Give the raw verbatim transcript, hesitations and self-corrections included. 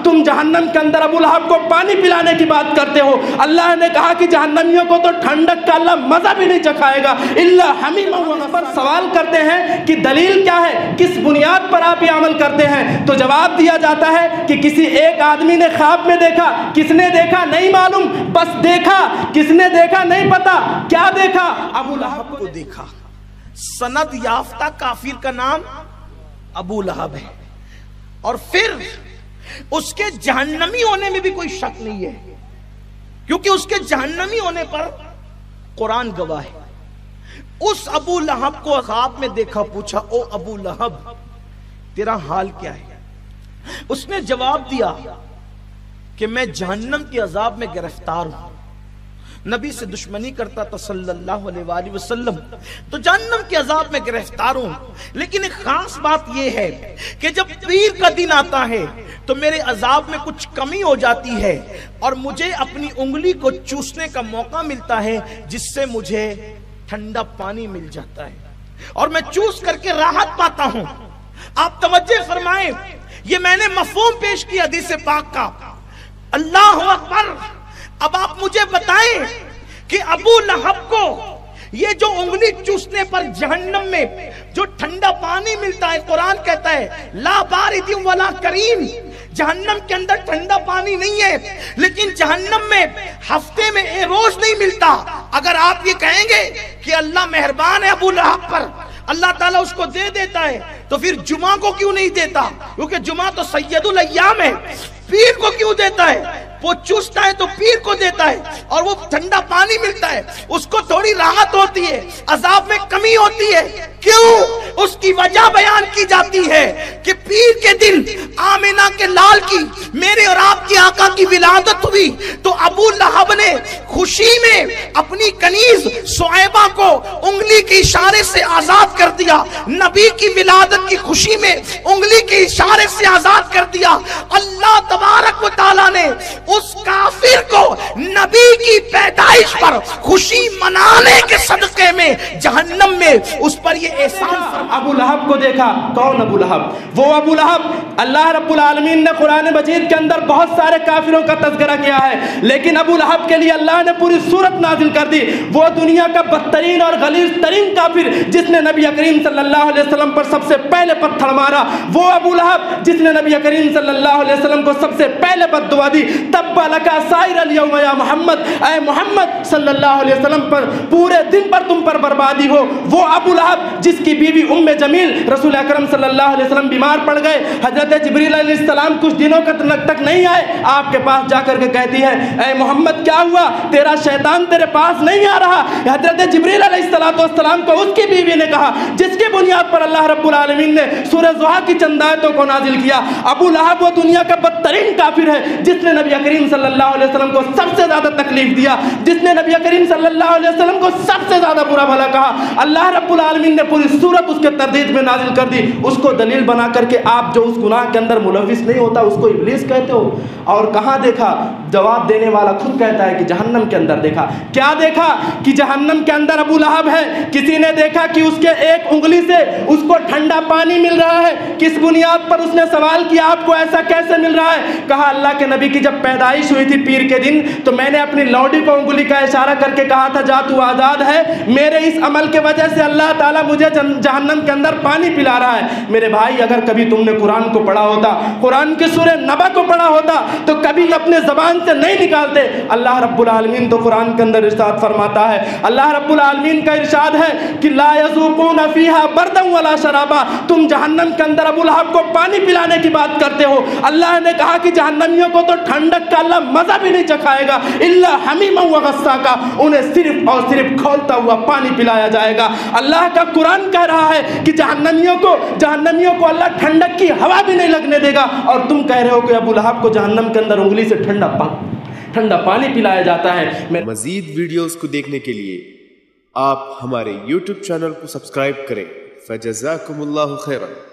تم جہنم کے اندر ابولہب کو پانی پلانے کی بات کرتے ہو، اللہ نے کہا کہ جہنمیوں کو تو ٹھنڈک کا اللہ مزہ بھی نہیں چکھائے گا الا حمیما وغساقا۔ سوال کرتے ہیں کہ دلیل کیا ہے، کس بنیاد پر آپ یہ عمل کرتے ہیں؟ تو جواب دیا جاتا ہے کہ کسی ایک آدمی نے خواب میں دیکھا، کس نے دیکھا نہیں معلوم، بس دیکھا، کس نے دیکھا نہیں پتا، کیا دیکھا؟ ابولہب کو دیکھا۔ سند یافتہ کافر کا نام ابولہب ہے، اور پھر اس کے جہنمی ہونے میں بھی کوئی شک نہیں ہے، کیونکہ اس کے جہنمی ہونے پر قرآن گواہ ہے۔ اس ابولہب کو خواب میں دیکھا، پوچھا او ابولہب تیرا حال کیا ہے؟ اس نے جواب دیا کہ میں جہنم کے عذاب میں گرفتار ہوں، نبی سے دشمنی کرتا تھا صلی اللہ علیہ وآلہ وسلم، تو جہنم کے عذاب میں گرفتار ہوں، لیکن ایک خاص بات یہ ہے کہ جب پیر کا دن آتا ہے تو میرے عذاب میں کچھ کمی ہو جاتی ہے، اور مجھے اپنی انگلی کو چوسنے کا موقع ملتا ہے جس سے مجھے ٹھنڈا پانی مل جاتا ہے، اور میں چوس کر کے راحت پاتا ہوں۔ آپ توجہ فرمائیں، یہ میں نے مفہوم پیش کیا حدیث پاک کا۔ اللہ اکبر! اب آپ مجھے بتائیں کہ ابولہب کو یہ جو انگلی چوسنے پر جہنم میں جو ٹھنڈا پانی ملتا ہے، قرآن کہتا ہے لا بارد ولا کریم، جہنم کے اندر ٹھنڈا پانی نہیں ہے، لیکن جہنم میں ہفتے میں ایک روز نہیں ملتا۔ اگر آپ یہ کہیں گے کہ اللہ مہربان ہے ابولہب پر، اللہ تعالیٰ اس کو دے دیتا ہے، تو پھر جمعہ کو کیوں نہیں دیتا؟ کیونکہ جمعہ تو سید الایام ہے، پیر کو کیوں دیتا ہے؟ وہ چوستا ہے تو پیر کو دیتا ہے، اور وہ ٹھنڈا پانی ملتا ہے، اس کو تھوڑی راحت ہوتی ہے، عذاب میں کمی ہوتی ہے۔ کیوں؟ اس کی وجہ بیان کی جاتی ہے کہ پیر کے دن آمینہ کے لال کی، میرے اور آپ کی آقا کی ولادت ہوئی، تو ابولہب نے خوشی میں اپنی کنیز صعیبہ کو انگلی کے اشارے سے آزاد کر دیا، نبی کی ولادت کی خوشی میں انگلی کے اشارے سے آزاد کر دیا۔ اللہ تبارک و تعالیٰ نے اس کافر کو نبی کی پیدائش پر خوشی منانے کے صدقے میں جہنم میں اس پر یہ احسان فرمایا۔ ابولہب کو دیکھا، کون ابولہب؟ وہ ابولہب اللہ رب العالمین نے قرآن مجید کے اندر بہت سارے کافروں کا تذکرہ کیا ہے، لیکن ابولہب کے لیے اللہ نے پوری سورت نازل کر دی۔ وہ دنیا کا بدترین اور غلیظ ترین کافر جس نے نبی کریم صلی اللہ علیہ وسلم پر سب سے پہلے پتھر مارا، وہ ابولہب جس نے نبی کریم صلی اللہ علیہ وسلم کو سب سے پہلے بد دعا دی، تبا لکا سائر الیوم یا محمد، اے محمد صلی اللہ علیہ وسلم پر پورے دن پر تم پر بربادی ہو۔ وہ ابولہب جس کی بیوی ام جمیل رسول اکرم صلی اللہ علیہ وسلم بیمار پڑ گئے، حضرت جبریل علیہ السلام کچھ دنوں تک نہیں آئے، آپ کے پاس جا کر کے کہتی ہے اے محمد کیا ہوا، تیرا شیطان تیرے پاس نہیں آ رہا؟ حضرت جبریل علیہ السلام کو اس کی بیوی نے کہا، جس کی بنیاد پر اللہ رب العالمین نے سورہ ضحیٰ کی چند آیتوں کو نازل کیا۔ ابولہب وہ دنیا کا بدترین کافر ہے جس نے نبی کریم صلی اللہ علیہ وسلم کو سب سے زیادہ تکلیف دیا، جس نے نبی کریم صلی اللہ علیہ وسلم کو سب سے زیادہ برا بھلا کہا۔ اللہ رب العالمین نے پوری سورت اس کے تردید میں نازل کر دی، اس کو دلیل بنا کر کے آپ جو اس گناہ کے اندر ملوث نہیں ہوتا اس کو ابلیس کہتے ہو۔ اور کہاں دیکھا؟ جواب دینے والا خود کہتا ہے کہ جہنم کے اندر دیکھا۔ کیا دیکھا؟ کہ جہنم کے اندر ابولہب ہے۔ کسی نے دیکھا کہ اس کے ایک انگلی سے اس کو ٹھنڈا پانی مل رہا ہے، کس بنیاد پر؟ اس نے سوال کیا آپ کو ایسا کیسے مل رہا ہے؟ کہا اللہ کے نبی کی جب پیدائش ہوئی تھی پیر کے دن تو میں نے اپنی لوڈی کو انگلی کا اشارہ کر کے کہا تھا جا تو آزاد ہے، میرے اس عمل کے وجہ سے اللہ تعالیٰ مجھے جہنم کے اندر پانی پلا رہا ہے۔ میرے بھائی اگر کبھی تم نے قرآن کو پڑھا ہوتا، قرآن کے سورہ نبا کو پڑھا ہوتا تو کبھی اپنے زبان سے نہیں نکالتے۔ اللہ رب العالمین تو قرآن کے اندر ارشاد فرماتا ہے، اللہ رب العالمین کا ارشاد ہے کہ لا یذوقون فیہا بردا ولا شرابا، تم جہنم کے اندر ابولہب کو پانی پلانے کی بات کرتے ہو۔ اللہ نے کہا کہ جہنمیوں کو تو ٹھنڈک کا اللہ مزہ بھی نہیں چکھائے گا الا حمیما وغساقا، انہیں صرف اور صرف کھولتا ہوا پانی پلایا جائے گا۔ اللہ کا قرآن کہہ رہا ہے کہ جہنمیوں کو جہنمیوں کو اللہ ٹھنڈک کی ہوا بھی نہیں لگنے دے گا، اور تم کہہ رہے ہو کہ ابولہب کو جہنم کے اندر انگلی سے ٹھنڈا پانی ٹھنڈا پانی پلایا جاتا ہے۔ مزید ویڈیوز کو دیکھنے کے لیے آپ ہمارے یوٹیوب چینل کو سبسکرائب کریں۔ فجزاکم اللہ خیرا۔